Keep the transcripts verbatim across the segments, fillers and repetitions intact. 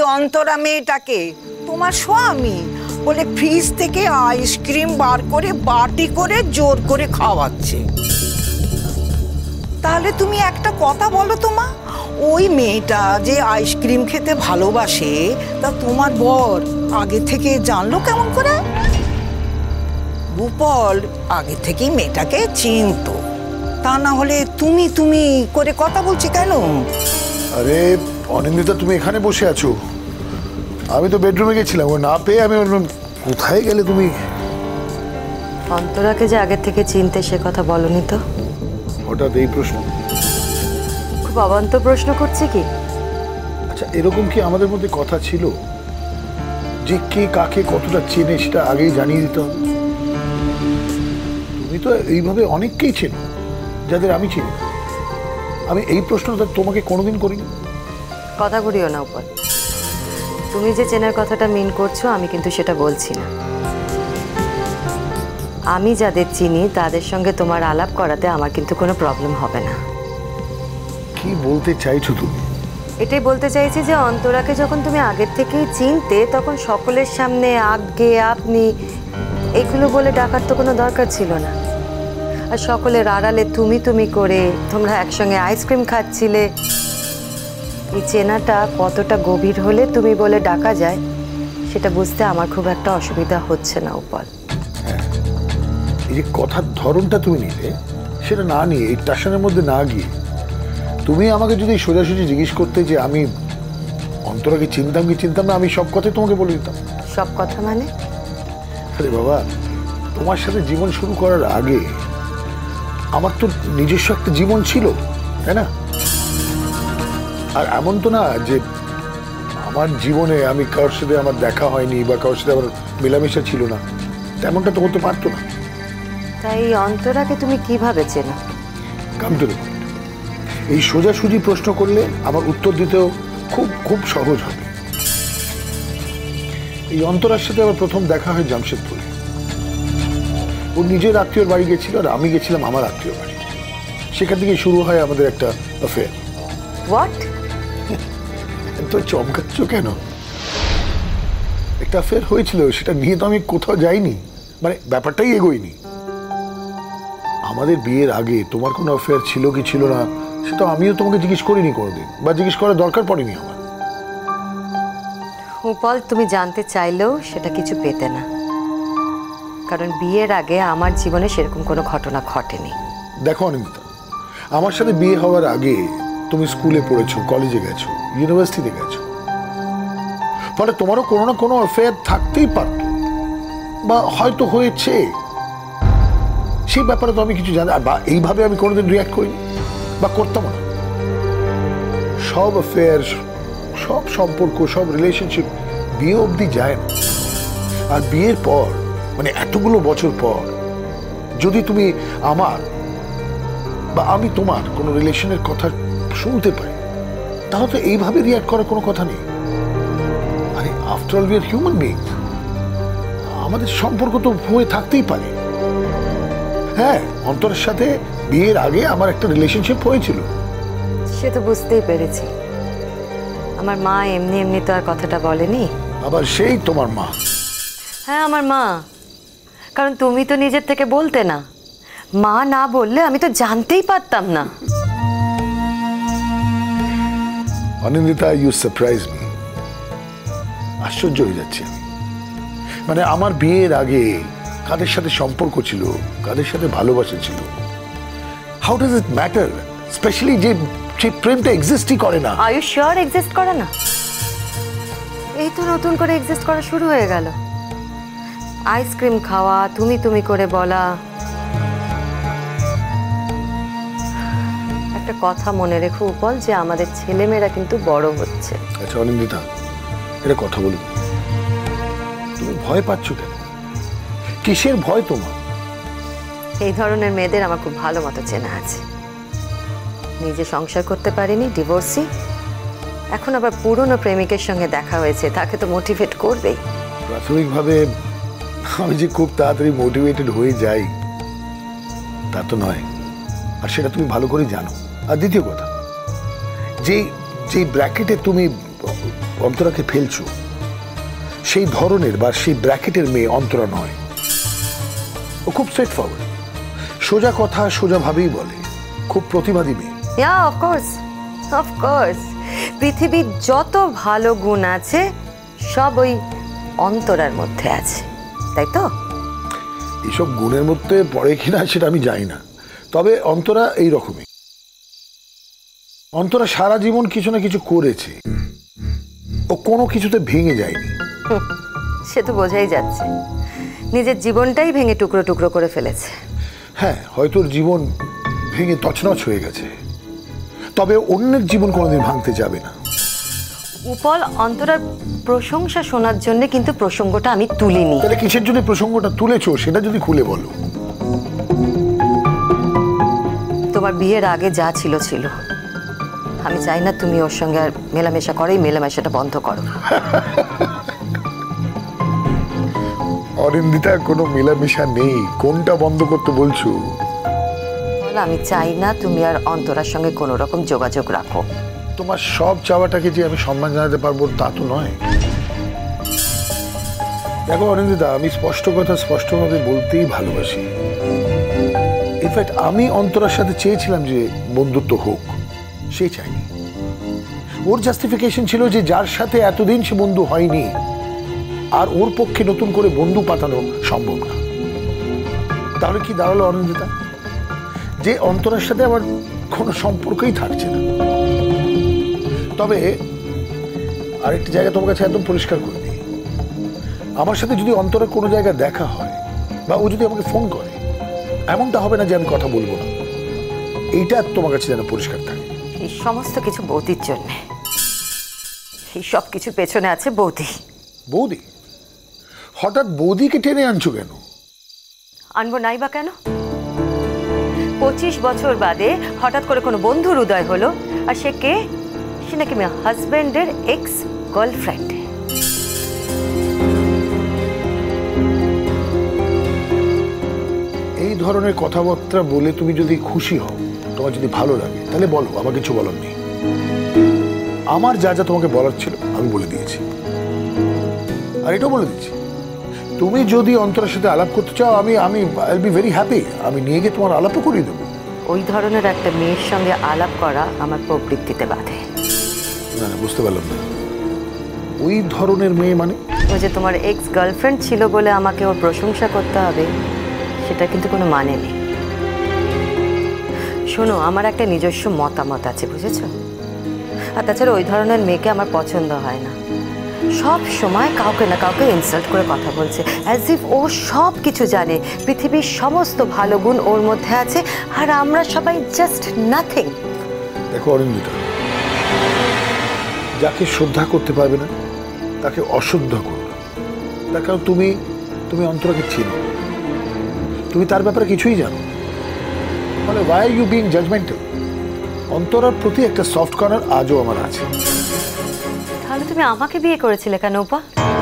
অন্তরা মেয়েটাকে তোমার স্বামী বলে ফ্রিজ থেকে আইসক্রিম বার করে বাটি করে জোর করে খাওয়াচ্ছে। তাহলে তুমি একটা কথা বলো তো মা, ওই মেয়েটা যে আইসক্রিম খেতে ভালোবাসে তা তোমার বর আগে থেকে জানলো কেমন করে? গোপাল আগে থেকেই মেয়েটাকে চিনতো, তা না হলে তুমি তুমি করে কথা বলছি কেন? আরে অনিন্দিতা, তুমি এখানে বসে আছো, আমি তো বেডরুমে গেছিলাম, ও না পেয়ে আমি বললাম কোথায় গেলে তুমি? অন্তরাকে যে আগে থেকে চিনতে সে কথা বলনি তো? হঠাৎ এই প্রশ্ন? খুব অবান্তর প্রশ্ন করছে কি? আচ্ছা, এরকম কি আমাদের মধ্যে কথা ছিল যে কে কাকে কতটা চেনে সেটা আগেই জানিয়ে দিতে হবে? তুমি তো এইভাবে অনেককেই চেনো যাদের আমি চিনি। আমি এই প্রশ্নটা তোমাকে কোনোদিন করিনি। কথা ঘুরিও না উপর। তুমি যে চেনার কথাটা মিন করছো আমি কিন্তু সেটা বলছি না। আমি যাদের চিনি তাদের সঙ্গে তোমার আলাপ করাতে আমার কিন্তু কোনো প্রবলেম হবে না। কি বলতে চাইছো তুমি? এটাই বলতে চাইছি যে অন্তরাকে যখন তুমি আগের থেকেই চিনতে তখন সকলের সামনে আগে আপনি এগুলো বলে ডাকার তো কোনো দরকার ছিল না। আর সকলের আড়ালে তুমি তুমি করে তোমরা একসঙ্গে আইসক্রিম খাচ্ছিলে। এই চেনাটা কতটা গভীর হলে তুমি বলে ডাকা যায় সেটা বুঝতে আমার খুব একটা অসুবিধা হচ্ছে না উপল। এই যে কথার ধরনটা তুমি নিলে সেটা না নিয়ে এই টাশনের মধ্যে না গিয়ে তুমি আমাকে যদি সোজাসুজি জিজ্ঞেস করতে যে আমি অন্তরাকে চিনতাম কি চিনতাম না, আমি সব কথাই তোমাকে বলে দিতাম। সব কথা মানে? আরে বাবা, তোমার সাথে জীবন শুরু করার আগে আমার তো নিজস্ব একটা জীবন ছিল, তাই না? আর এমন তো না যে আমার জীবনে আমি কারোর সাথে আমার দেখা হয়নি বা কারোর সাথে আমার মেলামেশা ছিল না, তেমনটা তো হতে পারতো না। তাই অন্তরাকে তুমি কিভাবে চেনো? Come to the point. এই সোজাসুজি প্রশ্ন করলে আমার উত্তর দিতেও খুব খুব সহজ হবে। এই অন্তরার সাথে আমার প্রথম দেখা হয় জামশেদপুরে। ও নিজের আত্মীয়র বাড়ি গেছিল আর আমি গেছিলাম আমার আত্মীয় বাড়ি। সেখান থেকে শুরু হয় আমাদের একটা অ্যাফেয়ার। হোয়াট? তো চমকাচ্ছ কেন? একটা অ্যাফেয়ার হয়েছিল, সেটা নিয়ে তো আমি কোথাও যাইনি, মানে ব্যাপারটাই এগোয়নি। আমাদের বিয়ের আগে তোমার কোনো অ্যাফেয়ার ছিল কি ছিল না সেটা আমিও তোমাকে জিজ্ঞেস করিনি কোনোদিন, বা জিজ্ঞেস করার দরকার পড়েনি আমার। উপল, তুমি জানতে চাইলেও সেটা কিছু পেতে না, কারণ বিয়ের আগে আমার জীবনে সেরকম কোনো ঘটনা ঘটেনি। দেখো অনিন্দিতা, আমার সাথে বিয়ে হওয়ার আগে তুমি স্কুলে পড়েছো, কলেজে গেছো, ইউনিভার্সিটিতে গেছো, ফলে তোমারও কোনো না কোনো অ্যাফেয়ার থাকতেই পারত, বা হয়তো হয়েছে। সেই ব্যাপারে তো আমি কিছু জানি, বা এইভাবে আমি কোনোদিন রিয়াক্ট করিনি বা করতাম না। সব অ্যাফেয়ার, সব সম্পর্ক, সব রিলেশনশিপ বিয়ে অবধি যায় না। আর বিয়ের পর, মানে এতগুলো বছর পর যদি তুমি আমার বা আমি তোমার কোনো রিলেশনের কথা শুনতে পাই, তাহলে তো এইভাবে রিয়াক্ট করার কোনো কথা নেই। আরে after all we are human beings, আমাদের সম্পর্ক তো হয়ে থাকতেই পারে। হ্যাঁ, অন্তরের সাথে বিয়ের আগে আমার একটা রিলেশনশিপ হয়েছিল। সে তো বুঝতেই পেরেছি। আমার মা এমনি এমনি তো আর কথাটা বলেনি। আবার সেই তোমার মা? হ্যাঁ, আমার মা। কারণ তুমি তো নিজের থেকে বলতে না, মা না বললে আমি তো জানতেই পারতাম না। Anindita, you surprise me. আশ্চর্য হয়ে যাচ্ছে আমি। মানে আমার বিয়ের আগে কাদের সাথে সম্পর্ক ছিল, কাদের সাথে ভালোবাসা ছিল, how does it matter? Specially যে যে প্রেমটা এক্সিস্টই করে না। আর ইউ শিওর এক্সিস্ট করে না? এই তো নতুন করে এক্সিস্ট করা শুরু হয়ে গেল। আইসক্রিম খাওয়া, তুমি তুমি করে বলা। একটা কথা মনে রেখো উপল, যে আমাদের ছেলেমেয়েরা কিন্তু বড় হচ্ছে। আচ্ছা অনিন্দিতা, এটা কথা বলুন, তুমি ভয় পাচ্ছ কেন? কিসের ভয় তোমার? এই ধরনের মেয়েদের আমার খুব ভালো মতো চেনা আছে। নিজে সংসার করতে পারিনি, ডিভোর্সি, এখন আবার পুরনো প্রেমিকের সঙ্গে দেখা হয়েছে, তাকে তো মোটিভেট করবেই। প্রাথমিকভাবে আমি যে খুব তাড়াতাড়ি মোটিভেটেড হয়ে যাই তা তো নয়, আর সেটা তুমি ভালো করে জানো। আর দ্বিতীয় কথা, যে যে ব্র্যাকেটে তুমি অন্তরাকে ফেলছো, সেই ধরনের বা সেই ব্র্যাকেটের মেয়ে অন্তরা নয়। ও খুব স্ট্রেট ফরওয়ার্ড, সোজা কথা সোজা ভাবেই বলে, খুব প্রতিবাদী মেয়ে। ইয়া অফকোর্স অফকোর্স, পৃথিবীর যত ভালো গুণ আছে সব ওই অন্তরার মধ্যে আছে, তাই তো? এইসব গুণের মধ্যে পড়ে কিনা সেটা আমি জানি না, তবে অন্তরা এই রকমই। অন্তরা সারা জীবন কিছু না কিছু করেছে, ও কোনো কিছুতে ভেঙে যায়নি। সে তো বোঝাই যাচ্ছে, নিজের জীবনটাই ভেঙে টুকরো টুকরো করে ফেলেছে। হ্যাঁ, হয়তো ওর জীবন ভেঙে তছনছ হয়ে গেছে, তবে অন্যের জীবন কোনোদিন ভাঙতে যাবে না। উপল, অন্তরার প্রশংসা শোনার জন্য কিন্তু প্রসঙ্গটা আমি তুলিনি। তাহলে কিসের জন্য প্রসঙ্গটা তুলেছো সেটা যদি খুলে বলো। তোমার বিয়ের আগে যা ছিল ছিল, আমি চাই না তুমি ওর সঙ্গে আর মেলামেশা করেই মেলামেশাটা বন্ধ করো। অরিন্দিতা, কোনো মেলামেশা নেই, কোনটা বন্ধ করতে বলছো? আমি চাই না তুমি আর অন্তরার সঙ্গে কোনো রকম যোগাযোগ রাখো। তোমার সব চাওয়াটাকে যে আমি সম্মান জানাতে পারবো তা তো নয়। দেখো অরিন্দিতা, আমি স্পষ্ট কথা স্পষ্টভাবে বলতেই ভালোবাসি। ইনফ্যাক্ট আমি অন্তরার সাথে চেয়েছিলাম যে বন্ধুত্ব হোক, সে চাইনি। ওর জাস্টিফিকেশন ছিল যে যার সাথে এতদিন সে বন্ধু হয়নি আর ওর পক্ষে নতুন করে বন্ধু পাঠানো সম্ভব না। তাহলে কি দাঁড়ালো অরিন্দিতা? যে অন্তরার সাথে আমার কোনো সম্পর্কই থাকছে না। তবে আরেকটি জায়গা তোমার কাছে একদম পরিষ্কার করে দিই, আমার সাথে যদি অন্তরের কোনো জায়গায় দেখা হয় বা ও যদি আমাকে ফোন করে, এমনটা হবে না যে আমি কথা বলবো না। এইটা তোমার কাছে যেন পরিষ্কার থাকে। এই সমস্ত কিছু বৌদির জন্য, এই সব কিছু পেছনে আছে বৌদি। বৌদি? হঠাৎ বৌদিকে টেনে আনছো কেন? আনবো নাই বা কেন? পঁচিশ বছর বাদে হঠাৎ করে কোনো বন্ধুর উদয় হলো, আর সে কে? সে নাকি হাজব্যান্ডের এক্স গার্লফ্রেন্ড। এই ধরনের কথাবার্তা বলে তুমি যদি খুশি হও, তোমার যদি ভালো লাগে, তাহলে বলো, আমার কিছু বলার নেই। আমার যা যা তোমাকে বলার ছিল আমি বলে দিয়েছি। আর এটাও বলে দিচ্ছি, তুমি যদি অন্তরের সাথে আলাপ করতে চাও, আমি আমি আই বি ভেরি হ্যাপি, আমি নিয়ে গিয়ে তোমার আলাপও করিয়ে দেবো। ওই ধরনের একটা মেয়ের সঙ্গে আলাপ করা আমার প্রবৃত্তিতে বাধে। না না, বুঝতে পারলাম না। ওই ধরনের মেয়ে মানে? ও যে তোমার এক্স গার্লফ্রেন্ড ছিল বলে আমাকে ওর প্রশংসা করতে হবে, সেটা কিন্তু কোনো মানে নেই। শোনো, আমার একটা নিজস্ব মতামত আছে, বুঝেছো? আর তাছাড়া ওই ধরনের মেয়েকে আমার পছন্দ হয় না। সব সময় কাউকে না কাউকে ইনসাল্ট করে কথা বলছে, অ্যাজ ইফ ও সব কিছু জানে, পৃথিবীর সমস্ত ভালো গুণ ওর মধ্যে আছে, আর আমরা সবাই জাস্ট নাথিং। দেখো অরিন্দিতা, যাকে শ্রদ্ধা করতে পারবে না তাকে অশ্রদ্ধা করবে। তার কারণ তুমি তুমি অন্তরাকে চিনো, তুমি তার ব্যাপারে কিছুই জানো। মানে why are you being judgmental? অন্তরার প্রতি একটা সফট কর্নার আজও আমার আছে। তাহলে তুমি আমাকে বিয়ে করেছিলে কেন উপা?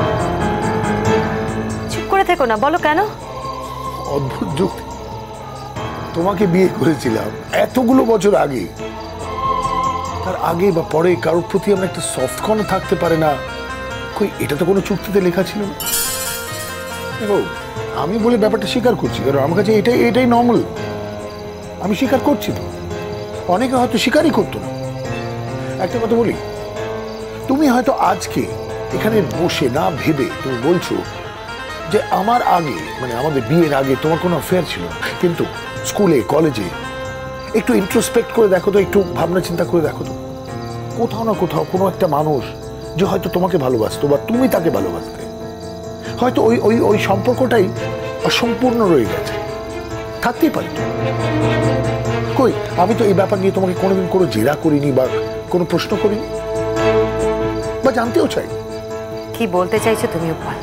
চুপ করে থেকো না, বলো কেন? অদ্ভুত যুক্তি। তোমাকে বিয়ে করেছিলাম এতগুলো বছর আগে, তার আগে বা পরে কারোর প্রতি আমার একটা সফট কর্নার থাকতে পারে না? কই, এটা তো কোনো চুক্তিতে লেখা ছিল না। দেখো, আমি বলে ব্যাপারটা স্বীকার করছি, কারণ আমার কাছে এটাই এটাই নর্মাল। আমি স্বীকার করছি তো, অনেকে হয়তো স্বীকারই করতো না। একটা কথা বলি, তুমি হয়তো আজকে এখানে বসে না ভেবে তুমি বলছো যে আমার আগে, মানে আমাদের বিয়ের আগে তোমার কোনো অ্যাফেয়ার ছিল না, কিন্তু স্কুলে কলেজে একটু ইন্ট্রোস্পেক্ট করে দেখো তো, একটু ভাবনা চিন্তা করে দেখো তো, কোথাও না কোথাও কোনো একটা মানুষ যে হয়তো তোমাকে ভালোবাসতো বা তুমি তাকে ভালোবাসতে, হয়তো ওই ওই ওই সম্পর্কটাই অসম্পূর্ণ রয়ে গেছে। থাকতেই পারে তো। কই, আমি তো এই ব্যাপার নিয়ে তোমাকে কোনোদিন কোনো জেরা করিনি বা কোনো প্রশ্ন করিনি বা জানতেও চাই। কি বলতে চাইছো তুমি উপা?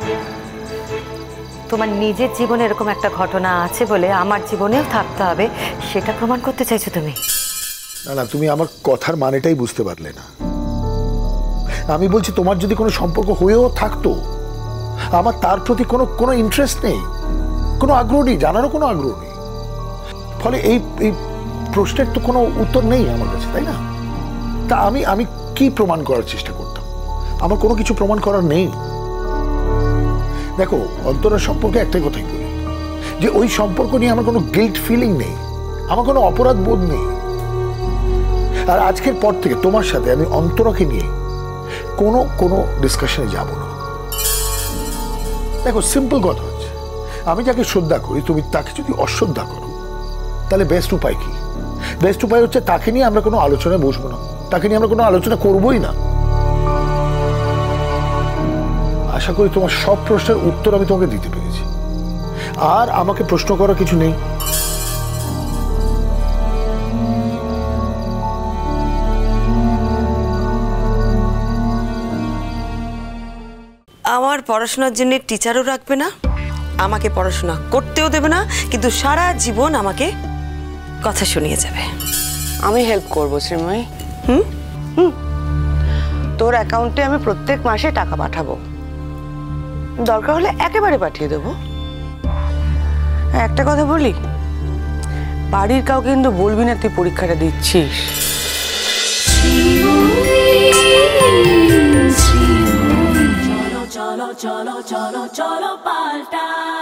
তোমার নিজের জীবনে এরকম একটা ঘটনা আছে বলে আমার জীবনেও থাকতে হবে, সেটা প্রমাণ করতে চাইছো তুমি? না না, তুমি আমার কথার মানেটাই বুঝতে পারলে না। আমি বলছি, তোমার যদি কোনো সম্পর্ক হয়েও থাকতো, আমার তার প্রতি কোনো কোনো ইন্টারেস্ট নেই, কোনো আগ্রহ নেই, জানারও কোনো আগ্রহ নেই। ফলে এই এই প্রশ্নের তো কোনো উত্তর নেই আমার কাছে, তাই না? তা আমি আমি কি প্রমাণ করার চেষ্টা করতাম? আমার কোনো কিছু প্রমাণ করার নেই। দেখো, অন্তরার সম্পর্কে একটাই কথাই বলি, যে ওই সম্পর্ক নিয়ে আমার কোনো গিল্ট ফিলিং নেই, আমার কোনো অপরাধ বোধ নেই। আর আজকের পর থেকে তোমার সাথে আমি অন্তরাকে নিয়ে কোনো কোনো ডিসকাশনে যাব না। দেখো, সিম্পল কথা হচ্ছে, আমি যাকে শ্রদ্ধা করি তুমি তাকে যদি অশ্রদ্ধা করো, তাহলে বেস্ট উপায় কি? বেস্ট উপায় হচ্ছে তাকে নিয়ে আমরা কোনো আলোচনায় বসবো না, তাকে নিয়ে আমরা কোনো আলোচনা করবোই না। আশা করি তোমার সব প্রশ্নের উত্তর আমি তোমাকে দিতে পেরেছি, আর আমাকে প্রশ্ন করার কিছু নেই। আমার পড়াশোনার জন্য টিচারও রাখবে না, আমাকে পড়াশোনা করতেও দেবে না, কিন্তু সারা জীবন আমাকে কথা শুনিয়ে যাবে। আমি হেল্প করবো শ্রীময়ী। হুম হুম তোর অ্যাকাউন্টে আমি প্রত্যেক মাসে টাকা পাঠাবো, দরকার হলে একেবারে পাঠিয়ে দেবো। একটা কথা বলি, বাড়ির কাউকে কিন্তু বলবি না তুই পরীক্ষাটা দিচ্ছিস। cholo cholo cholo cholo cholo palta